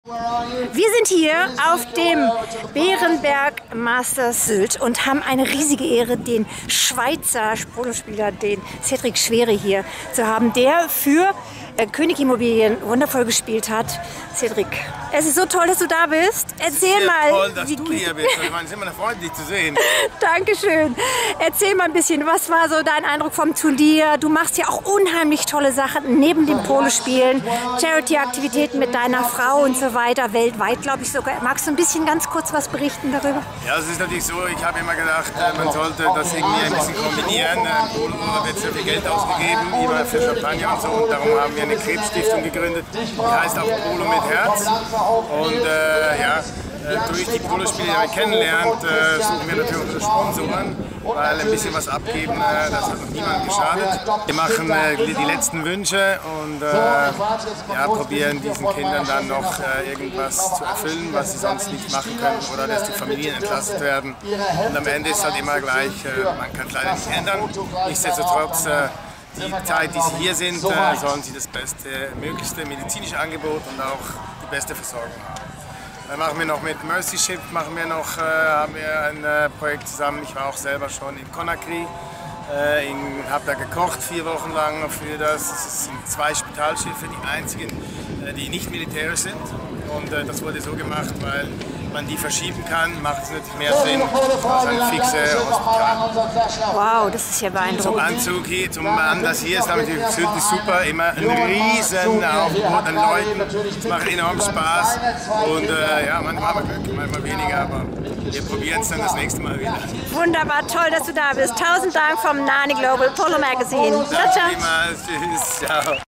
Wir sind hier auf dem Bärenberg Masters Sylt und haben eine riesige Ehre, den Schweizer Polospieler, den Cedric Schwere hier zu haben, der für König Immobilien wundervoll gespielt hat. Cedric, es ist so toll, dass du da bist. Erzähl mal. Toll, dass du hier bist. Ich meine, es ist immer eine Freude, dich zu sehen. Dankeschön. Erzähl mal ein bisschen, was war so dein Eindruck vom Turnier? Du machst ja auch unheimlich tolle Sachen neben dem Polospielen, Charity-Aktivitäten mit deiner Frau und so weiter, weltweit, glaube ich sogar. Magst du ein bisschen ganz kurz was berichten darüber? Ja, es ist natürlich so, ich habe immer gedacht, man sollte das irgendwie ein bisschen kombinieren. Im Polo wird sehr viel Geld ausgegeben, immer für Champagner und so. Und darum haben wir eine Krebsstiftung gegründet, die heißt auch Polo mit Herz. Und durch die Polospiele, die man kennenlernt, suchen wir natürlich unsere Sponsoren, weil ein bisschen was abgeben, das hat noch niemandem geschadet. Wir machen die letzten Wünsche und probieren diesen Kindern dann noch irgendwas zu erfüllen, was sie sonst nicht machen können, oder dass die Familien entlastet werden. Und am Ende ist halt immer gleich, man kann es leider nicht ändern. Nichtsdestotrotz, die Zeit, die sie hier sind, sollen sie das möglichste medizinische Angebot und auch die beste Versorgung haben. Dann machen wir noch mit Mercy Ship, haben wir ein Projekt zusammen. Ich war auch selber schon in Conakry, habe da gekocht 4 Wochen lang für das. Es sind 2 Spitalschiffe, die einzigen, die nicht militärisch sind. Und das wurde so gemacht, weil man die verschieben kann, macht es natürlich mehr Sinn als eine fixe Hospital. Wow, das ist ja beeindruckend. Zum Anzug hier, zum Anlass hier ist natürlich Sylt ist super, immer ein riesen Aufgebot an Leuten. Es macht enorm Spaß und manchmal haben wir Glück, manchmal weniger, aber wir probieren es dann das nächste Mal wieder. Wunderbar, toll, dass du da bist. 1000 Dank vom Nani Global Polo Magazine. Ciao, ciao. Danke vielmals, tschüss, ciao.